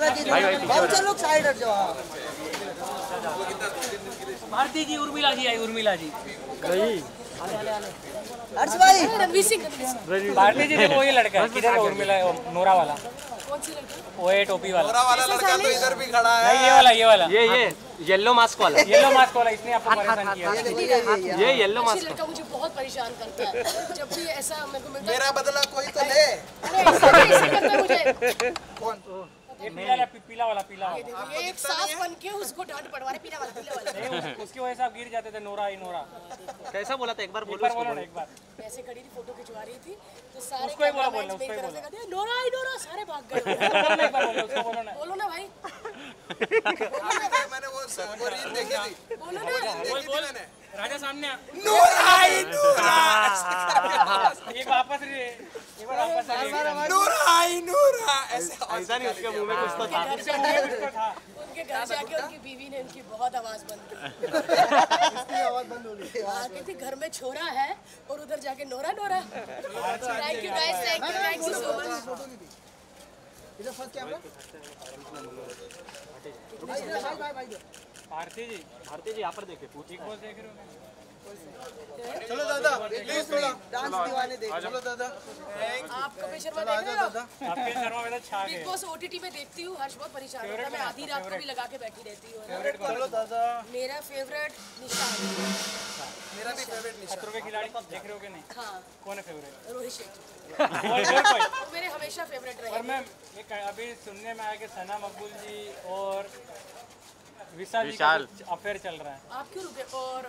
लोग साइड हट जाओ। भारती जी, उर्मिला जी आई, उर्मिला जी गई। हर्ष भाई, रणवीर सिंह। भारती जी देखो, ये लड़का है किधर है? उर्मिला, नोरा वाला। कौन सी लड़की? वो है टोपी वाला। नोरा वाला लड़का तो इधर भी खड़ा है। नहीं, ये वाला, ये वाला, ये येलो मास्क वाला, येलो मास्क वाला, इसने आपको परेशान किया। ये येलो अच्छी मास्क। लड़का मुझे बहुत परेशान करता है। जब भी ऐसा मेरे को मिलता है, मेरा बदला कोई तो ले। अरे ऐसे करता है मुझे। कौन? ये पीला वाला, पीला वाला, पीला ये वाला। देखो, ये एक साफ बन के उसको डांट पड़वा रहे, पीला वाला, पीला वाला। नहीं, उसकी वजह से आप गिर जाते थे। नोरा आई, नोरा। कैसा बोला था एक बार? एक बार बोलो ना, एक बार। मैं ऐसे खड़ी थी, फोटो खिंचवा रही थी, तो सारे उसको ही बोला, कैमरामैन बोलना, उसको ही मेरी तरफ बोला। से कहते हैं, नोरा आई, नोरा, सारे भाग गए। बोलो ना, एक बार बोलो, उसको बोलो ना। बोलो ना भाई, मैंने वो रील देखी थी। बोलो ना। बोल, बोल। राजा सामने आ। नूरा आई नूरा। एक वापस रे, एक बार वापस आ। नूरा आई नूरा। ऐसे ऐसा नहीं, उसके मुंह में कुछ तो था। उसके मुंह में कुछ तो था। उनके घर जाके उनकी बीवी ने उनकी बहुत आवाज बंद की। आवाज बंद हो गई। कहती घर में छोरा है और उधर जाके Nora Nora. Thank you guys, thank you so much. इधर फर्स्ट कैमरा। भारती जी, भारती जी यहाँ पर देखे, बिग बॉस देख रहे हो? चलो दादा प्लीज थोड़ा डांस दीवाने देख। चलो दादा। आप कपिल शर्मा देख रहे हो? आपके शर्मा में तो छा बिग गए। बॉस ओटीटी में देखती हूँ, हर्ष बहुत परेशान होता है, मैं आधी रात को भी लगा के बैठी रहती हूँ। चलो दादा। मेरा फेवरेट निशान। मेरा भी फेवरेट निशान। खतरों के खिलाड़ी देख रहे हो कि नहीं? हाँ, कौन है फेवरेट? रोहित शेट्टी। बोल कोई। वो मेरे हमेशा फेवरेट और रहे। मैं एक अभी सुनने में आया कि सना मकबूल जी और विशाल जी का अफेयर चल रहा है। आप क्यों रुके? और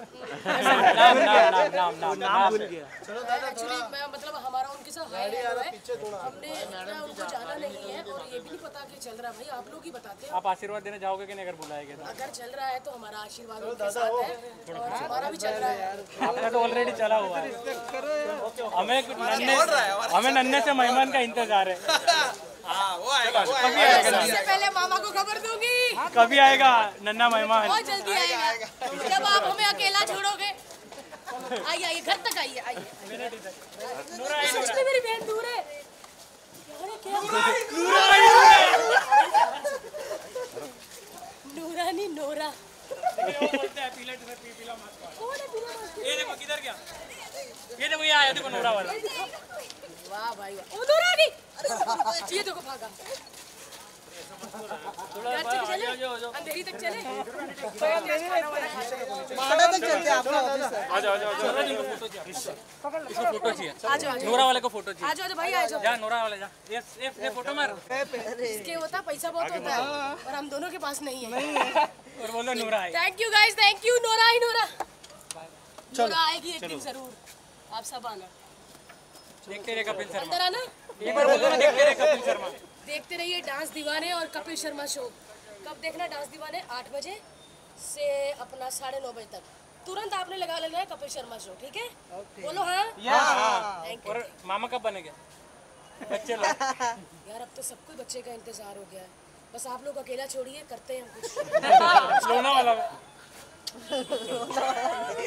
नाम भूल गया। एक्चुअली मैं मतलब हमारा उनके साथ हाई है, हमने इतना उनको जाना नहीं है और ये भी नहीं पता कि चल रहा है। भाई आप लोग ही बताते हैं, आप आशीर्वाद देने जाओगे कि नहीं अगर बुलाएंगे तो? अगर चल रहा है तो हमारा आशीर्वाद उनके साथ है और हमारा भी चल रहा है। आपका तो ऑलरेडी चला हुआ है। हमें नन्हे से मेहमान का इंतजार है। हाँ वो आएगा। सबसे पहले मामा को खबर दूंगी। कभी आएगा नन्हा मेहमान? बहुत जल्दी आएगा, जब आप हमें अकेला छोड़ोगे। आइए आइए, घर तक आइए, आइए। सच में मेरी बहन दूर है। नूरानी नोरा। बोलते हैं पीला टी-शर्ट, पीला मास्क। कौन है पीला मास्क? ये देखो किधर गया? ये देखो, ये आया, देखो नोरा वाला। वाह भाई वाह, वो नूरानी। ये देखो भागा। घर तक चले, अंधेरी तक चले। खाना तक चलते हैं आपका ऑफिस है। आ जाओ, आ जाओ, आ जाओ। इनको फोटो चाहिए, इसको फोटो चाहिए। आ जाओ, नोरा वाले को फोटो चाहिए। आ जाओ भाई, आ जाओ। जा नोरा वाले जा। ये फोटो मार। इसके होता पैसा बहुत होता है और हम दोनों के पास नहीं है। और बोलो नोरा आई। Thank you guys, thank you. Nora आई, नोरा। नोरा आएगी एक दिन जरूर, आप सब आना। देखते रहे कपिल शर्मा। अंदर आना। एक बार बोलो ना, देखते रहे कपिल शर्मा। देखते रहिए डांस दीवाने और कपिल शर्मा शो। कब देखना डांस दीवाने? 8 बजे से अपना 9:30 बजे तक। तुरंत आपने लगा लेना है कपिल शर्मा शो, ठीक है? बोलो हाँ। Thank you. और मामा कब बनेंगे बच्चे लोग? यार अब तो सबको बच्चे का इंतजार हो गया है, बस आप लोग अकेला छोड़िए, करते हैं हम कुछ। लोना वाला